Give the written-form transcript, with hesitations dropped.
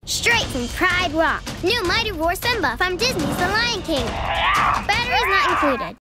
Straight from Pride Rock. New Mighty Roar Simba from Disney's The Lion King. Batteries not included.